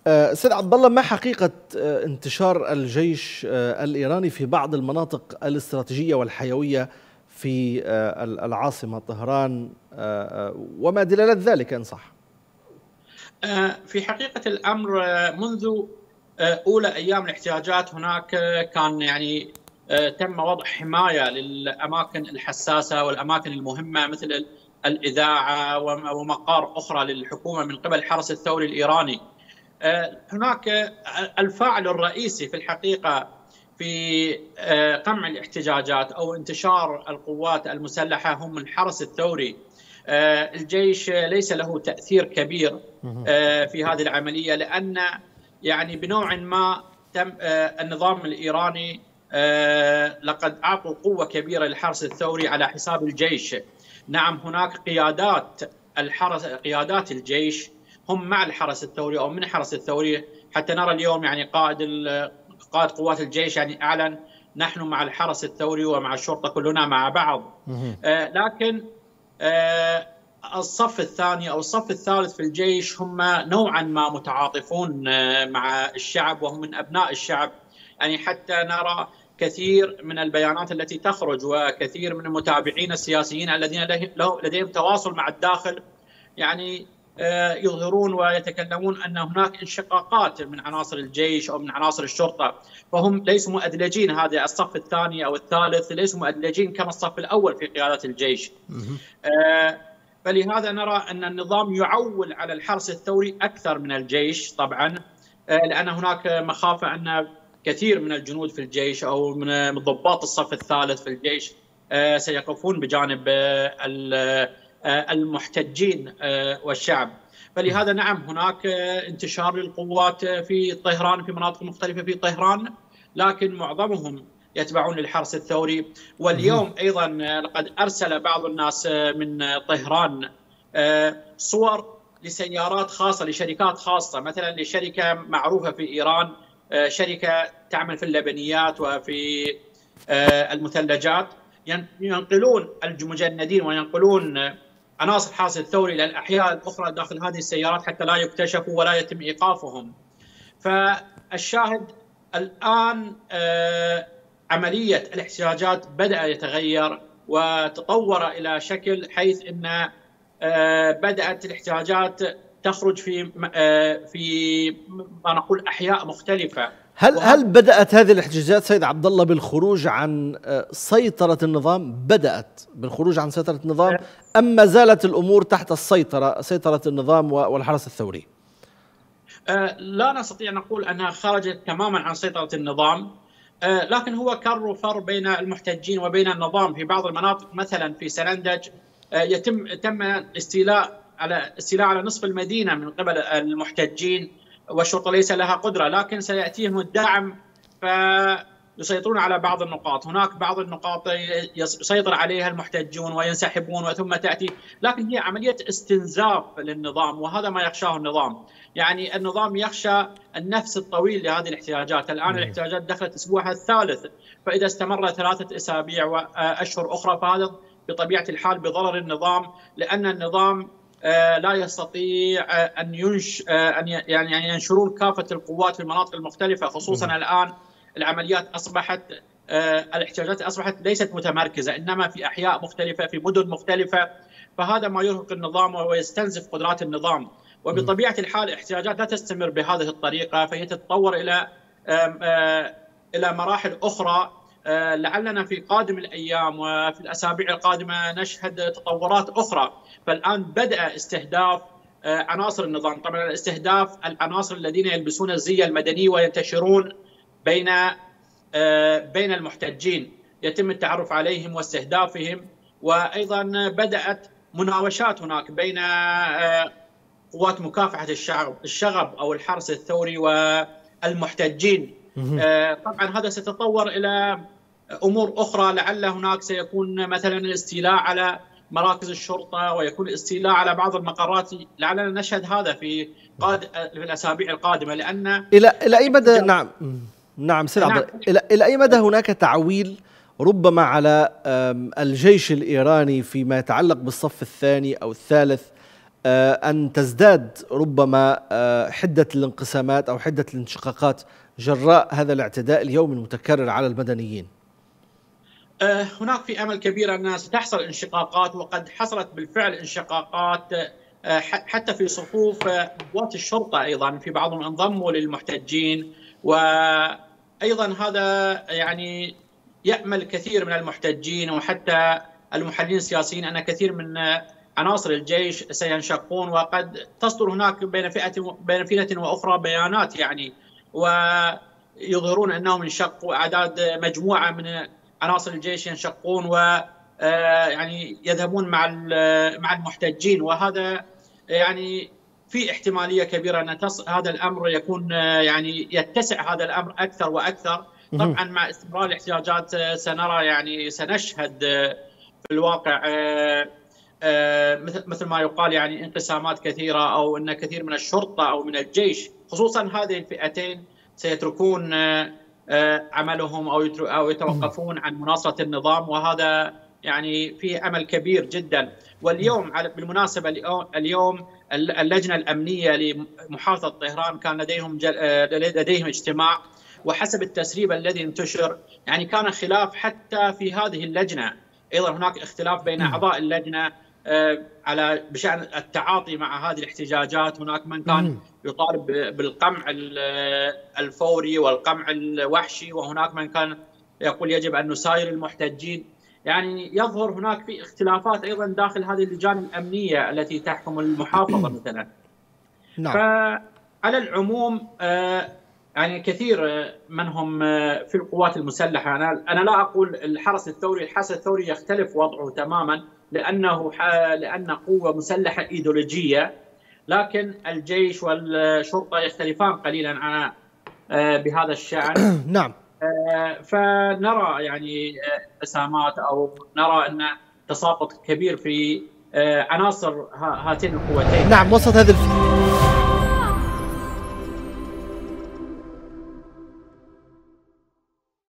سيد عبد الله، ما حقيقة انتشار الجيش الإيراني في بعض المناطق الاستراتيجية والحيوية في العاصمة طهران وما دلالة ذلك إن صح؟ في حقيقة الأمر منذ أولى أيام الاحتجاجات هناك كان تم وضع حماية للأماكن الحساسة والأماكن المهمة مثل الإذاعة ومقار أخرى للحكومة من قبل الحرس الثوري الإيراني. هناك الفاعل الرئيسي في الحقيقة في قمع الاحتجاجات أو انتشار القوات المسلحة هم الحرس الثوري. الجيش ليس له تأثير كبير في هذه العملية، لأن بنوع ما تم النظام الإيراني لقد أعطوا قوة كبيرة للحرس الثوري على حساب الجيش. نعم، هناك قيادات الجيش هم مع الحرس الثوري أو من الحرس الثوري، حتى نرى اليوم قائد قوات الجيش أعلن نحن مع الحرس الثوري ومع الشرطة كلنا مع بعض. لكن الصف الثاني أو الصف الثالث في الجيش هم نوعا ما متعاطفون مع الشعب وهم من أبناء الشعب. حتى نرى كثير من البيانات التي تخرج وكثير من المتابعين السياسيين الذين لديهم تواصل مع الداخل يظهرون ويتكلمون أن هناك انشقاقات من عناصر الجيش أو من عناصر الشرطة، فهم ليسوا مؤدلجين. هذا الصف الثاني أو الثالث ليسوا مؤدلجين كما الصف الأول في قيادة الجيش. فلهذا نرى أن النظام يعول على الحرس الثوري أكثر من الجيش طبعا، لأن هناك مخافة أن كثير من الجنود في الجيش أو من ضباط الصف الثالث في الجيش سيقفون بجانب المحتجين والشعب. فلهذا نعم، هناك انتشار للقوات في طهران، في مناطق مختلفة في طهران، لكن معظمهم يتبعون للحرس الثوري. واليوم أيضا لقد أرسل بعض الناس من طهران صور لسيارات خاصة لشركات خاصة، مثلا لشركة معروفة في إيران، شركة تعمل في اللبنيات وفي المثلجات، ينقلون المجندين وينقلون عناصر الحرس الثوري إلى الأحياء الأخرى داخل هذه السيارات حتى لا يكتشفوا ولا يتم إيقافهم. فالشاهد الآن عملية الاحتجاجات بدأ يتغير وتطور إلى شكل حيث أن بدأت الاحتجاجات تخرج في ما نقول أحياء مختلفة. هل بدأت هذه الاحتجاجات سيد عبد الله بالخروج عن سيطرة النظام؟ بدأت بالخروج عن سيطرة النظام أم ما زالت الأمور تحت سيطرة النظام والحرس الثوري؟ لا نستطيع نقول أنها خرجت تماما عن سيطرة النظام، لكن هو كر وفر بين المحتجين وبين النظام. في بعض المناطق مثلا في سنندج تم الاستيلاء على نصف المدينة من قبل المحتجين، والشرطة ليس لها قدرة، لكن سيأتيهم الدعم فيسيطرون على بعض النقاط. هناك بعض النقاط يسيطر عليها المحتجون وينسحبون وثم تأتي، لكن هي عملية استنزاف للنظام، وهذا ما يخشاه النظام. النظام يخشى النفس الطويل لهذه الاحتجاجات. الآن الاحتجاجات دخلت أسبوعها الثالث، فإذا استمر 3 أسابيع وأشهر أخرى فهذا بطبيعة الحال بضرر النظام، لأن النظام لا يستطيع أن ينشرون كافة القوات في المناطق المختلفة، خصوصا الآن الاحتجاجات أصبحت ليست متمركزة، إنما في أحياء مختلفة في مدن مختلفة، فهذا ما يرهق النظام ويستنزف قدرات النظام. وبطبيعة الحال الاحتجاجات لا تستمر بهذه الطريقة، فهي تتطور إلى مراحل أخرى. لعلنا في قادم الأيام وفي الأسابيع القادمة نشهد تطورات أخرى. فالآن بدأ استهداف عناصر النظام، طبعا استهداف العناصر الذين يلبسون الزي المدني وينتشرون بين المحتجين، يتم التعرف عليهم واستهدافهم. وأيضا بدأت مناوشات هناك بين قوات مكافحة الشغب أو الحرس الثوري والمحتجين. طبعا هذا سيتطور إلى أمور أخرى، لعل هناك سيكون مثلا الاستيلاء على مراكز الشرطة ويكون الاستيلاء على بعض المقرات. لعلنا نشهد هذا في الأسابيع القادمة، لأن إلى أي مدى نعم سيد عبد الله، إلى أي مدى هناك تعويل ربما على الجيش الإيراني فيما يتعلق بالصف الثاني أو الثالث أن تزداد ربما حدة الانقسامات أو حدة الانشقاقات جراء هذا الاعتداء اليومي المتكرر على المدنيين؟ هناك في أمل كبير أنها ستحصل انشقاقات، وقد حصلت بالفعل انشقاقات حتى في صفوف قوات الشرطة. أيضا في بعضهم انضموا للمحتجين، وأيضا هذا يعني يأمل كثير من المحتجين وحتى المحللين السياسيين أن كثير من عناصر الجيش سينشقون، وقد تصدر هناك بين فئة وأخرى بيانات يعني، ويظهرون أنهم انشقوا، أعداد مجموعة من عناصر الجيش ينشقون و يعني يذهبون مع المحتجين. وهذا يعني في احتمالية كبيرة أن هذا الأمر يكون يعني يتسع هذا الأمر أكثر وأكثر. طبعا مع استمرار الاحتجاجات سنرى يعني سنشهد في الواقع مثل ما يقال يعني انقسامات كثيرة، أو أن كثير من الشرطة أو من الجيش خصوصا هذه الفئتين سيتركون عملهم أو يتوقفون عن مناصرة النظام، وهذا يعني فيه أمل كبير جدا. واليوم بالمناسبة اليوم اللجنة الأمنية لمحافظة طهران كان لديهم اجتماع، وحسب التسريب الذي انتشر يعني كان خلاف حتى في هذه اللجنة. أيضا هناك اختلاف بين أعضاء اللجنة بشأن التعاطي مع هذه الاحتجاجات. هناك من كان يطالب بالقمع الفوري والقمع الوحشي، وهناك من كان يقول يجب أن نساير المحتجين. يعني يظهر هناك في اختلافات أيضا داخل هذه اللجان الأمنية التي تحكم المحافظة مثلا. نعم. فعلى العموم يعني كثير منهم في القوات المسلحة. أنا لا أقول الحرس الثوري يختلف وضعه تماما، لأن قوة مسلحة إيديولوجية، لكن الجيش والشرطة يختلفان قليلا بهذا الشأن. نعم. فنرى يعني انقسامات أو نرى أن تساقط كبير في عناصر هاتين القوتين. نعم، وسط هذه